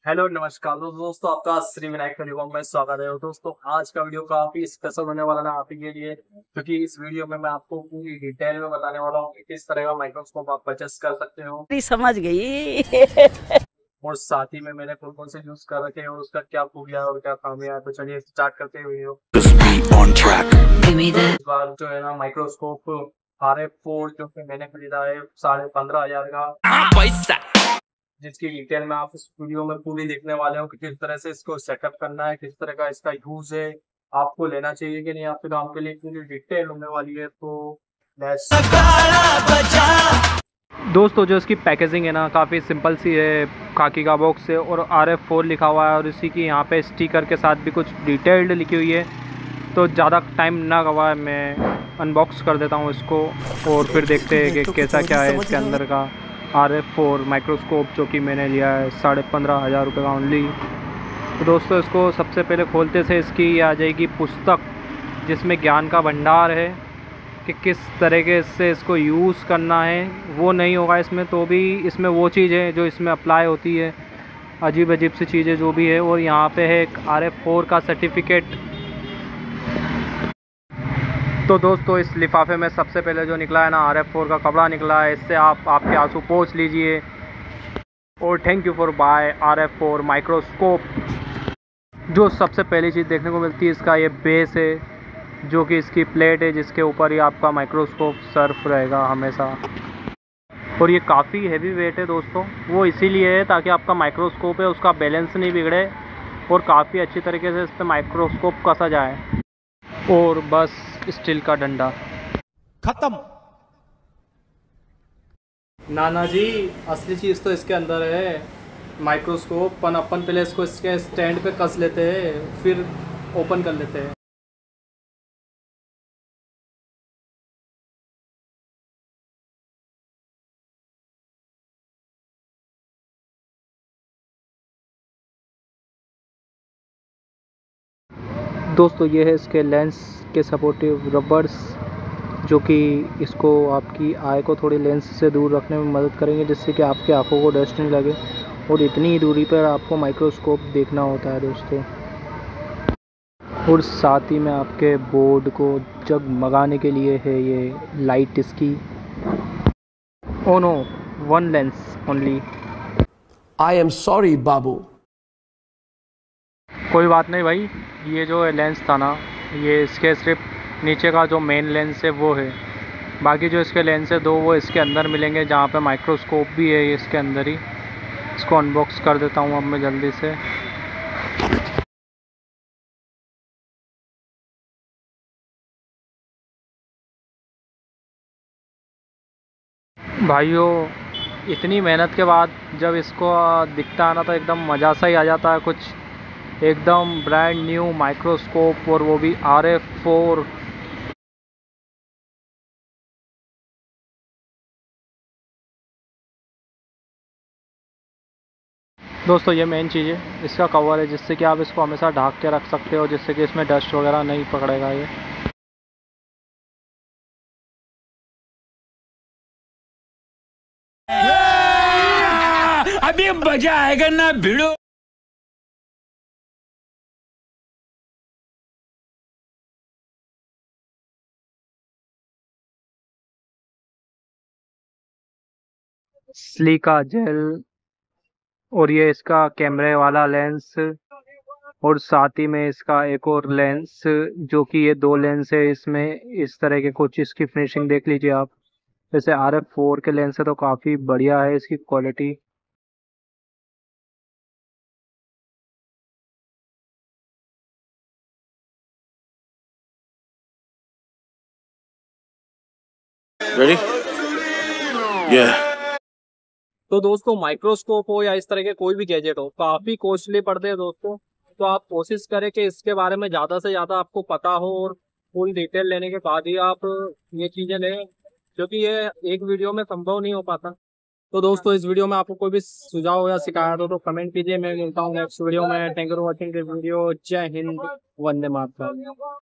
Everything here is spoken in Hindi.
हेलो नमस्कार दोस्तों, आपका श्री विनायक टेलीकॉम में स्वागत है। दोस्तों आज का वीडियो काफी स्पेशल होने वाला है आप ही के लिए, क्योंकि इस वीडियो में मैं आपको पूरी डिटेल में बताने वाला हूँ कि किस तरह का माइक्रोस्कोप आप परचेस कर सकते हो समझ गई। और साथ ही में मैंने कौन कौन से यूज कर रखे हैं और उसका क्या खूबियां है और क्या खामियां है। तो चलिए स्टार्ट करते हैं वीडियो। इस बार जो है ना माइक्रोस्कोप RF4 जो कि मैंने खरीदा है 15,500 का, जिसकी डिटेल में आप इस वीडियो में पूरी देखने वाले हो कि किस तरह से इसको सेटअप करना है, किस तरह का इसका यूज है, आपको लेना चाहिए कि नहीं आपके काम के लिए, पूरी डिटेल होने वाली है। तो दोस्तों जो इसकी पैकेजिंग है ना काफ़ी सिंपल सी है, खाकी का बॉक्स है और RF4 लिखा हुआ है और इसी की यहाँ पे स्टिकर के साथ भी कुछ डिटेल्ड लिखी हुई है। तो ज़्यादा टाइम ना गवाए, मैं अनबॉक्स कर देता हूँ इसको और फिर देखते हैं कि कैसा क्या है इसके अंदर का RF4 माइक्रोस्कोप, जो कि मैंने लिया है 15,500 रुपये का ओनली। तो दोस्तों इसको सबसे पहले खोलते से इसकी आ जाएगी पुस्तक, जिसमें ज्ञान का भंडार है कि किस तरीके से इसको यूज़ करना है। वो नहीं होगा इसमें तो भी इसमें वो चीज़ें जो इसमें अप्लाई होती है, अजीब अजीब सी चीज़ें जो भी है। और यहाँ पे है एक RF4 का सर्टिफिकेट। तो दोस्तों इस लिफाफे में सबसे पहले जो निकला है ना RF4 का कपड़ा निकला है, इससे आप आपके आंसू पोंछ लीजिए। और thank you for buy RF4 microscope. जो सबसे पहली चीज़ देखने को मिलती है इसका ये बेस है, जो कि इसकी प्लेट है जिसके ऊपर ही आपका माइक्रोस्कोप सर्फ रहेगा हमेशा। और ये काफ़ी हैवी वेट है दोस्तों, वो इसीलिए है ताकि आपका माइक्रोस्कोप है उसका बैलेंस नहीं बिगड़े और काफ़ी अच्छी तरीके से इस पर माइक्रोस्कोप कसा जाए। और बस स्टील का डंडा खत्म। नाना जी असली चीज़ तो इसके अंदर है, माइक्रोस्कोप। अपन पहले इसको इसके स्टैंड पे कस लेते हैं, फिर ओपन कर लेते हैं। दोस्तों ये है इसके लेंस के सपोर्टिव रबर्स, जो कि इसको आपकी आई को थोड़ी लेंस से दूर रखने में मदद करेंगे, जिससे कि आपकी आंखों को डस्ट नहीं लगे। और इतनी ही दूरी पर आपको माइक्रोस्कोप देखना होता है दोस्तों। और साथ ही में आपके बोर्ड को जगमगाने के लिए है ये लाइट इसकी। Oh no, one lens only. I am sorry बाबू। कोई बात नहीं भाई, ये जो लेंस था ना, ये इसके सिर्फ नीचे का जो मेन लेंस है वो है। बाकी जो इसके लेंस है दो, वो इसके अंदर मिलेंगे, जहाँ पे माइक्रोस्कोप भी है ये इसके अंदर ही। इसको अनबॉक्स कर देता हूँ अब मैं जल्दी से। भाइयों इतनी मेहनत के बाद जब इसको दिखता है ना, तो एकदम मज़ा सा ही आ जाता है कुछ। एकदम ब्रांड न्यू माइक्रोस्कोप, और वो भी RF4। दोस्तों ये मेन चीज़ है, इसका कवर है, जिससे कि आप इसको हमेशा ढक के रख सकते हो, जिससे कि इसमें डस्ट वगैरह नहीं पकड़ेगा ये। अभी मजा आएगा ना भिड़ो। सिलिका जेल, और ये इसका कैमरे वाला लेंस, और साथ ही में इसका एक और लेंस, जो कि ये दो लेंस है इसमें। इस तरह के कुछ इसकी फिनिशिंग देख लीजिए आप। वैसे RF4 के लेंस है तो काफ़ी बढ़िया है इसकी क्वालिटी। रेडी? Yeah. तो दोस्तों माइक्रोस्कोप हो या इस तरह के कोई भी गैजेट हो, काफी कॉस्टली पड़ते हैं दोस्तों। तो आप कोशिश करें कि इसके बारे में ज्यादा से ज्यादा आपको पता हो और फुल डिटेल लेने के बाद ही आप ये चीजें लें, क्योंकि ये एक वीडियो में संभव नहीं हो पाता। तो दोस्तों इस वीडियो में आपको कोई भी सुझाव या शिकायत हो तो कमेंट कीजिए। मैं मिलता हूँ नेक्स्ट वीडियो में। Thank you for watching this video. जय हिंद, वंदे मातरम।